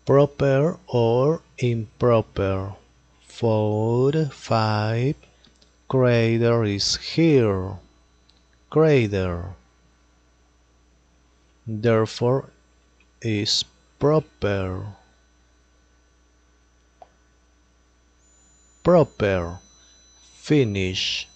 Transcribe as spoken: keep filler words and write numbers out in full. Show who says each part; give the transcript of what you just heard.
Speaker 1: Proper or improper? Four, five. Crater is here. Crater. Therefore is proper. Proper. Finish.